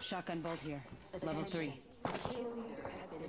Shotgun bolt here. Level 3. Kill leader has been